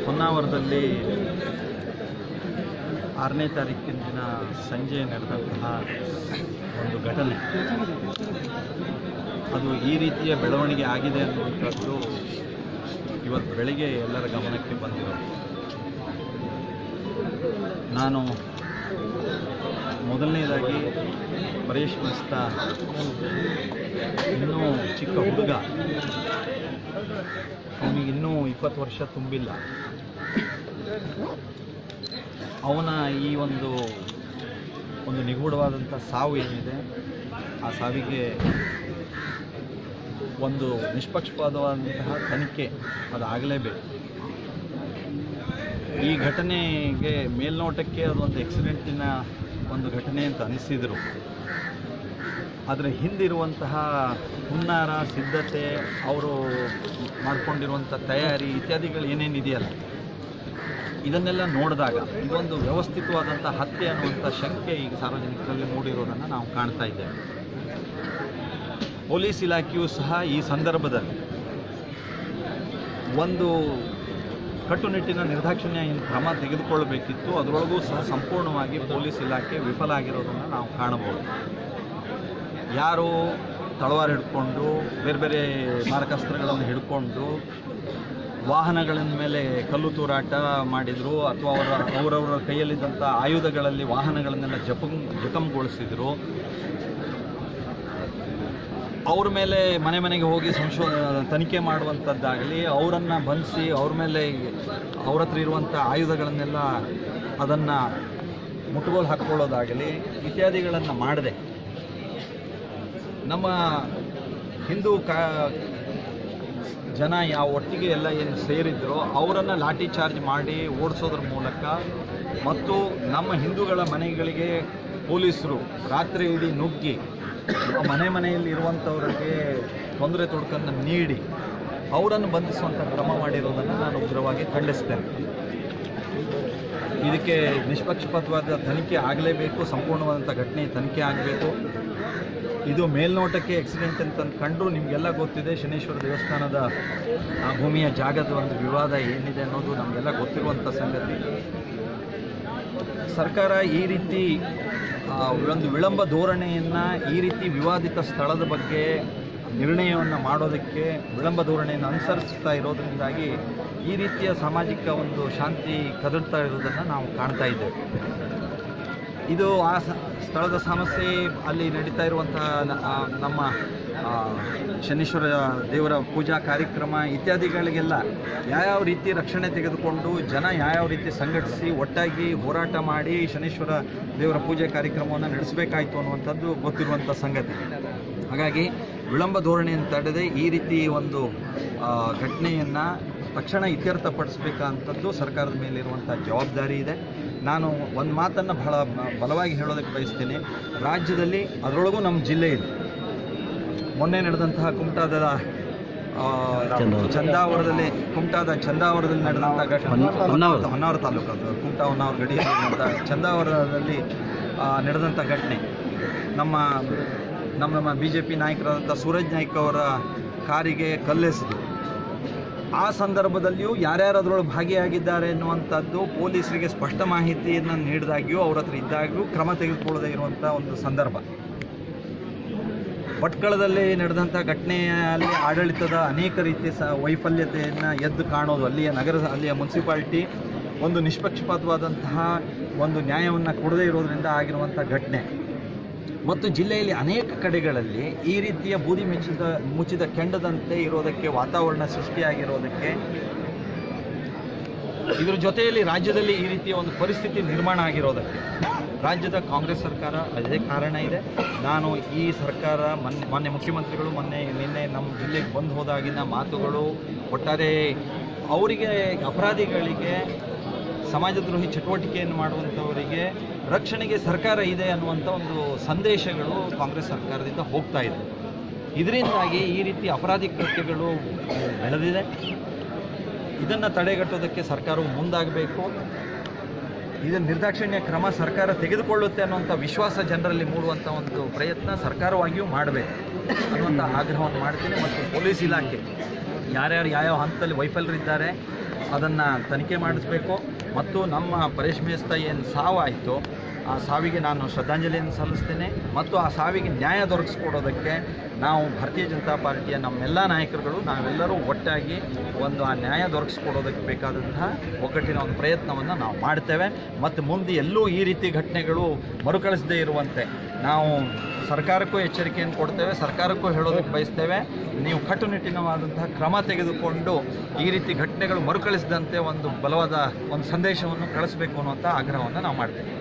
ಹೊನ್ನಾವರದಲ್ಲಿ 6ನೇ ತಾರೀಕಿನ ದಿನ ಸಂಜೆ ನಡೆದಂತಹ ಒಂದು ಘಟನೆ, ಅದು ಈ ರೀತಿಯ ಬೆಳವಣಿಗೆ ಆಗಿದೆ ಅನ್ನುವಂಥದ್ದು ಇವತ್ತು ಬೆಳಿಗ್ಗೆ ಎಲ್ಲರ ಗಮನಕ್ಕೆ ಬಂದಿರೋದು. ನಾನು ಮೊದಲನೇದಾಗಿ ಪರೇಶ್ ಮಸ್ತಾ ಇನ್ನೂ ಚಿಕ್ಕ ಹುಡುಗ, ಅವನಿಗೆ ಇನ್ನೂ 20 ವರ್ಷ ತುಂಬಿಲ್ಲ. ಅವನ ಈ ಒಂದು ನಿಗೂಢವಾದಂಥ ಸಾವು ಏನಿದೆ, ಆ ಸಾವಿಗೆ ಒಂದು ನಿಷ್ಪಕ್ಷಪಾತವಾದಂತಹ ತನಿಖೆ ಅದಾಗಲೇಬೇಕು. ಈ ಘಟನೆಗೆ ಮೇಲ್ನೋಟಕ್ಕೆ ಅದೊಂದು ಆಕ್ಸಿಡೆಂಟಿನ ಒಂದು ಘಟನೆ ಅಂತ ಅನಿಸಿದರು, ಆದರೆ ಹಿಂದಿರುವಂತಹ ಹುನ್ನಾರ, ಸಿದ್ಧತೆ, ಅವರು ಮಾಡಿಕೊಂಡಿರುವಂಥ ತಯಾರಿ ಇತ್ಯಾದಿಗಳು ಏನೇನಿದೆಯಲ್ಲ, ಇದನ್ನೆಲ್ಲ ನೋಡಿದಾಗ ಇದೊಂದು ವ್ಯವಸ್ಥಿತವಾದಂಥ ಹತ್ಯೆ ಅನ್ನುವಂಥ ಶಂಕೆ ಈಗ ಸಾರ್ವಜನಿಕರಲ್ಲಿ ಮೂಡಿರೋದನ್ನು ನಾವು ಕಾಣ್ತಾ ಇದ್ದೇವೆ. ಪೊಲೀಸ್ ಇಲಾಖೆಯೂ ಸಹ ಈ ಸಂದರ್ಭದಲ್ಲಿ ಒಂದು ಕಟ್ಟುನಿಟ್ಟಿನ ನಿರ್ದಾಕ್ಷಿಣ್ಯ ಕ್ರಮ ತೆಗೆದುಕೊಳ್ಳಬೇಕಿತ್ತು. ಅದರೊಳಗೂ ಸಹ ಸಂಪೂರ್ಣವಾಗಿ ಪೊಲೀಸ್ ಇಲಾಖೆ ವಿಫಲ ಆಗಿರೋದನ್ನು ನಾವು ಕಾಣಬಹುದು. ಯಾರು ತಳವಾರು ಹಿಡ್ಕೊಂಡು ಬೇರೆ ಬೇರೆ ಮಾರಕಾಸ್ತ್ರಗಳನ್ನು ಹಿಡ್ಕೊಂಡು ವಾಹನಗಳ ಮೇಲೆ ಕಲ್ಲು ತೂರಾಟ ಮಾಡಿದರು, ಅಥವಾ ಅವರವರ ಕೈಯಲ್ಲಿದ್ದಂಥ ಆಯುಧಗಳಲ್ಲಿ ವಾಹನಗಳನ್ನೆಲ್ಲ ಜಖಂಗೊಳಿಸಿದರು. ಅವ್ರ ಮೇಲೆ ಮನೆಗೆ ಹೋಗಿ ತನಿಖೆ ಮಾಡುವಂಥದ್ದಾಗಲಿ, ಅವರನ್ನು ಬಂಧಿಸಿ ಅವ್ರ ಮೇಲೆ ಅವ್ರ ಹತ್ರ ಇರುವಂಥ ಆಯುಧಗಳನ್ನೆಲ್ಲ ಅದನ್ನು ಮುಟ್ಟುಗೋಲು ಹಾಕ್ಕೊಳ್ಳೋದಾಗಲಿ ಇತ್ಯಾದಿಗಳನ್ನು ಮಾಡದೆ ನಮ್ಮ ಹಿಂದೂ ಜನ ಯಾವ ಒಟ್ಟಿಗೆ ಎಲ್ಲ ಏನು ಸೇರಿದ್ರೋ ಅವರನ್ನು ಲಾಠಿ ಚಾರ್ಜ್ ಮಾಡಿ ಓಡಿಸೋದ್ರ ಮೂಲಕ, ಮತ್ತು ನಮ್ಮ ಹಿಂದೂಗಳ ಮನೆಗಳಿಗೆ ಪೊಲೀಸರು ರಾತ್ರಿ ಇಡೀ ನುಗ್ಗಿ ಮನೆಯಲ್ಲಿ ಇರುವಂಥವರಿಗೆ ತೊಂದರೆ ತೊಡಕನ್ನು ನೀಡಿ ಅವರನ್ನು ಬಂಧಿಸುವಂಥ ಕ್ರಮ ಮಾಡಿರೋದನ್ನು ನಾನು ಉಗ್ರವಾಗಿ ಖಂಡಿಸ್ತೇನೆ. ಇದಕ್ಕೆ ನಿಷ್ಪಕ್ಷಪಾತವಾದ ತನಿಖೆ ಆಗಲೇಬೇಕು, ಸಂಪೂರ್ಣವಾದಂಥ ಘಟನೆ ತನಿಖೆ ಆಗಬೇಕು. ಇದು ಮೇಲ್ನೋಟಕ್ಕೆ ಆಕ್ಸಿಡೆಂಟ್ ಅಂತ ಕಂಡು ನಿಮಗೆಲ್ಲ ಗೊತ್ತಿದೆ. ಶನೇಶ್ವರ ದೇವಸ್ಥಾನದ ಆ ಭೂಮಿಯ ಜಾಗದ ಒಂದು ವಿವಾದ ಏನಿದೆ ಅನ್ನೋದು ನಮಗೆಲ್ಲ ಗೊತ್ತಿರುವಂಥ ಸಂಗತಿ. ಸರ್ಕಾರ ಈ ರೀತಿ ಒಂದು ವಿಳಂಬ ಧೋರಣೆಯನ್ನು, ಈ ರೀತಿ ವಿವಾದಿತ ಸ್ಥಳದ ಬಗ್ಗೆ ನಿರ್ಣಯವನ್ನು ಮಾಡೋದಕ್ಕೆ ವಿಳಂಬ ಧೋರಣೆಯನ್ನು ಅನುಸರಿಸ್ತಾ ಇರೋದರಿಂದಾಗಿ ಈ ರೀತಿಯ ಸಾಮಾಜಿಕ ಒಂದು ಶಾಂತಿ ಕದಡ್ತಾ ಇರೋದನ್ನು ನಾವು ಕಾಣ್ತಾ ಇದ್ದೇವೆ. ಇದು ಆ ಸ್ಥಳದ ಸಮಸ್ಯೆ, ಅಲ್ಲಿ ನಡೀತಾ ಇರುವಂತಹ ನಮ್ಮ ಶನೀಶ್ವರ ದೇವರ ಪೂಜಾ ಕಾರ್ಯಕ್ರಮ ಇತ್ಯಾದಿಗಳಿಗೆಲ್ಲ ಯಾವ್ಯಾವ ರೀತಿ ರಕ್ಷಣೆ ತೆಗೆದುಕೊಂಡು ಜನ ಯಾವ್ಯಾವ ರೀತಿ ಸಂಘಟಿಸಿ ಒಟ್ಟಾಗಿ ಹೋರಾಟ ಮಾಡಿ ಶನೀಶ್ವರ ದೇವರ ಪೂಜೆ ಕಾರ್ಯಕ್ರಮವನ್ನು ನಡೆಸಬೇಕಾಯಿತು ಅನ್ನುವಂಥದ್ದು ಗೊತ್ತಿರುವಂಥ ಸಂಗತಿ. ಹಾಗಾಗಿ ವಿಳಂಬ ಧೋರಣೆಯನ್ನು ತಡೆದೇ ಈ ರೀತಿ ಒಂದು ಘಟನೆಯನ್ನು ತಕ್ಷಣ ಇತ್ಯರ್ಥಪಡಿಸಬೇಕಂಥದ್ದು ಸರ್ಕಾರದ ಮೇಲಿರುವಂಥ ಜವಾಬ್ದಾರಿ ಇದೆ. ನಾನು ಒಂದು ಮಾತನ್ನು ಬಹಳ ಬಲವಾಗಿ ಹೇಳೋದಕ್ಕೆ ಬಯಸ್ತೀನಿ. ರಾಜ್ಯದಲ್ಲಿ, ಅದರೊಳಗೂ ನಮ್ಮ ಜಿಲ್ಲೆಯಲ್ಲಿ ಮೊನ್ನೆ ನಡೆದಂತಹ ಕುಮಟಾದ ಚಂದಾವರದಲ್ಲಿ ನಡೆದಂಥ ಘಟನೆ, ಹೊನ್ನಾವರ ತಾಲೂಕು, ಕುಮಟಾ ಹೊನ್ನಾವರ ಗಡಿಯಲ್ಲಿ ನಡೆದಂಥ ಚಂದಾವರದಲ್ಲಿ ನಡೆದಂಥ ಘಟನೆ, ನಮ್ಮ BJP ನಾಯಕರಾದಂಥ ಸೂರಜ್ ನಾಯ್ಕ್ ಅವರ ಕಾರಿಗೆ ಕಲ್ಲೆಸೆದು, ಆ ಸಂದರ್ಭದಲ್ಲಿಯೂ ಯಾರ್ಯಾರು ಅದರೊಳಗೆ ಭಾಗಿಯಾಗಿದ್ದಾರೆ ಎನ್ನುವಂಥದ್ದು ಪೊಲೀಸರಿಗೆ ಸ್ಪಷ್ಟ ಮಾಹಿತಿಯನ್ನು ನೀಡಿದಾಗ್ಯೂ ಅವ್ರ ಹತ್ರ ಇದ್ದಾಗ್ಯೂ ಕ್ರಮ ತೆಗೆದುಕೊಳ್ಳದೇ ಇರುವಂಥ ಒಂದು ಸಂದರ್ಭ. ಭಟ್ಕಳದಲ್ಲಿ ನಡೆದಂಥ ಘಟನೆಯಲ್ಲಿ ಆಡಳಿತದ ಅನೇಕ ರೀತಿಯ ವೈಫಲ್ಯತೆಯನ್ನು ಎದ್ದು ಕಾಣೋದು, ಅಲ್ಲಿಯ ಮುನ್ಸಿಪಾಲ್ಟಿ ಒಂದು ನಿಷ್ಪಕ್ಷಪಾತವಾದಂತಹ ಒಂದು ನ್ಯಾಯವನ್ನು ಕೊಡದೇ ಇರೋದರಿಂದ ಆಗಿರುವಂಥ ಘಟನೆ, ಮತ್ತು ಜಿಲ್ಲೆಯಲ್ಲಿ ಅನೇಕ ಕಡೆಗಳಲ್ಲಿ ಈ ರೀತಿಯ ಬೂದಿ ಮುಚ್ಚಿದ ಕೆಂಡದಂತೆ ಇರೋದಕ್ಕೆ ವಾತಾವರಣ ಸೃಷ್ಟಿಯಾಗಿರೋದಕ್ಕೆ, ಇದರ ಜೊತೆಯಲ್ಲಿ ರಾಜ್ಯದಲ್ಲಿ ಈ ರೀತಿಯ ಒಂದು ಪರಿಸ್ಥಿತಿ ನಿರ್ಮಾಣ ಆಗಿರೋದಕ್ಕೆ ರಾಜ್ಯದ ಕಾಂಗ್ರೆಸ್ ಸರ್ಕಾರ ಅದೇ ಕಾರಣ ಇದೆ. ನಾನು ಈ ಸರ್ಕಾರ ಮೊನ್ನೆ ಮುಖ್ಯಮಂತ್ರಿಗಳು ನಿನ್ನೆ ನಮ್ಮ ಜಿಲ್ಲೆಗೆ ಬಂದು ಹೋದಾಗಿನ ಮಾತುಗಳು, ಒಟ್ಟಾರೆ ಅವರಿಗೆ, ಅಪರಾಧಿಗಳಿಗೆ, ಸಮಾಜದ್ರೋಹಿ ಚಟುವಟಿಕೆಯನ್ನು ಮಾಡುವಂಥವರಿಗೆ ರಕ್ಷಣೆಗೆ ಸರ್ಕಾರ ಇದೆ ಅನ್ನುವಂಥ ಒಂದು ಸಂದೇಶಗಳು ಕಾಂಗ್ರೆಸ್ ಸರ್ಕಾರದಿಂದ ಹೋಗ್ತಾ ಇದೆ. ಇದರಿಂದಾಗಿ ಈ ರೀತಿ ಅಪರಾಧಿ ಕೃತ್ಯಗಳು ಬೆಳೆದಿದೆ. ಇದನ್ನು ತಡೆಗಟ್ಟೋದಕ್ಕೆ ಸರ್ಕಾರವು ಮುಂದಾಗಬೇಕು. ಇದನ್ನು ನಿರ್ದಾಕ್ಷಿಣ್ಯ ಕ್ರಮ ಸರ್ಕಾರ ತೆಗೆದುಕೊಳ್ಳುತ್ತೆ ಅನ್ನುವಂಥ ವಿಶ್ವಾಸ ಜನರಲ್ಲಿ ಮೂಡುವಂಥ ಒಂದು ಪ್ರಯತ್ನ ಸರ್ಕಾರವಾಗಿಯೂ ಮಾಡಬೇಕು ಅನ್ನುವಂಥ ಆಗ್ರಹವನ್ನು ಮಾಡ್ತೀನಿ. ಮತ್ತು ಪೊಲೀಸ್ ಇಲಾಖೆ ಯಾರ್ಯಾವ ಹಂತದಲ್ಲಿ ವೈಫಲ್ಯರಿದ್ದಾರೆ ಅದನ್ನು ತನಿಖೆ ಮಾಡಿಸಬೇಕು ಮತ್ತು ನಮ್ಮ ಪರೇಶ್ ಮೇಸ್ತಾ ಏನು ಸಾವಾಯಿತು ಆ ಸಾವಿಗೆ ನಾನು ಶ್ರದ್ಧಾಂಜಲಿಯನ್ನು ಸಲ್ಲಿಸ್ತೇನೆ ಮತ್ತು ಆ ಸಾವಿಗೆ ನ್ಯಾಯ ದೊರಕಿಸ್ಕೊಡೋದಕ್ಕೆ ನಾವು ಭಾರತೀಯ ಜನತಾ ಪಾರ್ಟಿಯ ನಮ್ಮೆಲ್ಲ ನಾಯಕರುಗಳು ನಾವೆಲ್ಲರೂ ಒಟ್ಟಾಗಿ ಆ ನ್ಯಾಯ ದೊರಕಿಸ್ಕೊಡೋದಕ್ಕೆ ಬೇಕಾದಂತಹ ಒಗ್ಗಟ್ಟಿನ ಒಂದು ಪ್ರಯತ್ನವನ್ನು ನಾವು ಮಾಡ್ತೇವೆ ಮತ್ತು ಮುಂದೆ ಎಲ್ಲೂ ಈ ರೀತಿ ಘಟನೆಗಳು ಮರುಕಳಿಸದೇ ಇರುವಂತೆ ನಾವು ಸರ್ಕಾರಕ್ಕೂ ಎಚ್ಚರಿಕೆಯನ್ನು ಕೊಡ್ತೇವೆ, ಸರ್ಕಾರಕ್ಕೂ ಹೇಳೋದಕ್ಕೆ ಬಯಸ್ತೇವೆ. ನೀವು ಕಟ್ಟುನಿಟ್ಟಿನವಾದಂತಹ ಕ್ರಮ ತೆಗೆದುಕೊಂಡು ಈ ರೀತಿ ಘಟನೆಗಳು ಮರುಕಳಿಸದಂತೆ ಒಂದು ಬಲವಾದ ಒಂದು ಸಂದೇಶವನ್ನು ಕಳಿಸಬೇಕು ಅನ್ನುವಂಥ ಆಗ್ರಹವನ್ನು ನಾವು ಮಾಡ್ತೇವೆ.